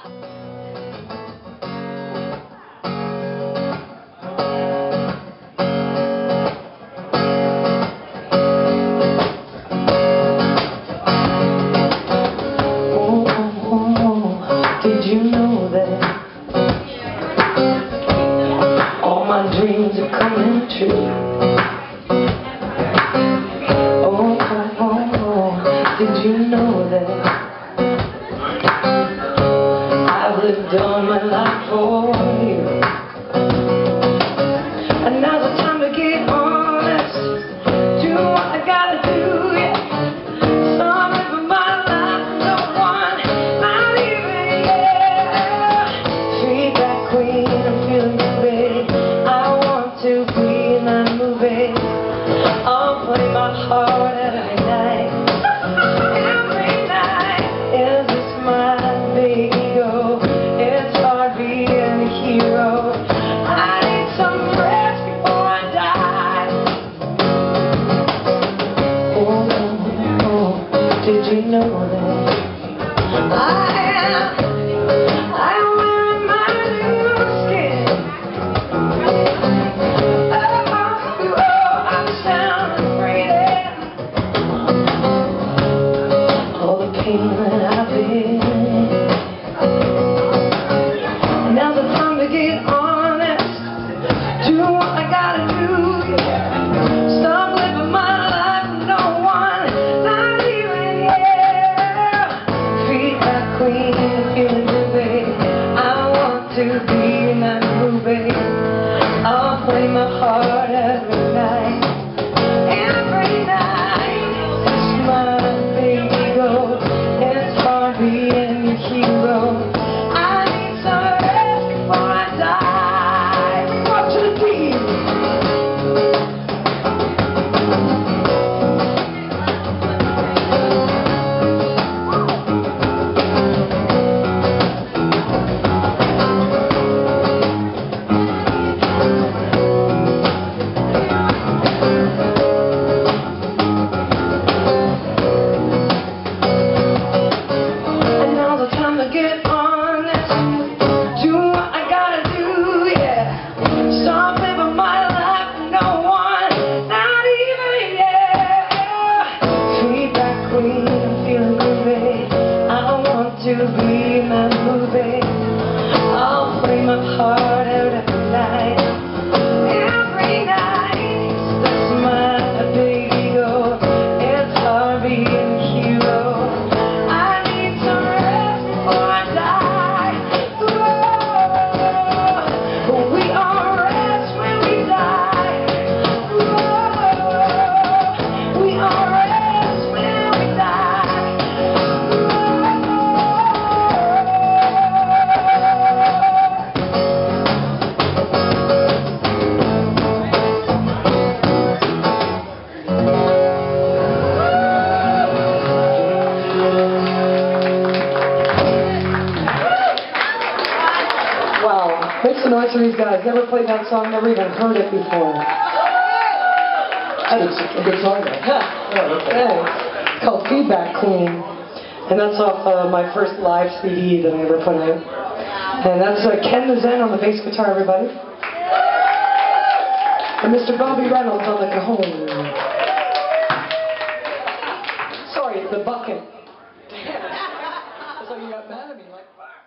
Did you know that all my dreams are coming true? Did you know that I've lived all my life for you? And now's the time to get honest, do what I gotta do, yeah. So I'm living my life for no one, not even, yeah. Feedback queen, I'm feeling good, I want to be in that movie. I'll play my heart out every night. Every night is a smile, big ego. It's hard being a hero. I need some rest before I die. Oh, did you know that I'm wearing my new skin? I'm sounding crazy. All the pain that I've been. Now's the time to get honest, do what I gotta do, yeah. Stop living my life for no one, not even, yeah. Feedback queen, feeling groovy, I want to be in that movie. I'll play my heart every night. Every night, smile, big ego. It's hard being a hero. I need some rest before I die. Watch the beat. Get honest, do what I gotta do, yeah. Stop living my life for no one, not even, yeah. Feedback queen, I'm feeling groovy, I want to be in that movie. I'll play my heart out every night. Every night, that's my big ego. It's hard being a hero. Wow, make some noise for these guys. Never played that song, never even heard it before. It's a good song, though. It's called Feedback Queen. And that's off my first live CD that I ever put out. And that's Ken the Zen on the bass guitar, everybody. And Mr. Bobby Reynolds on the cajon. Sorry, the bucket. So you got mad at me like...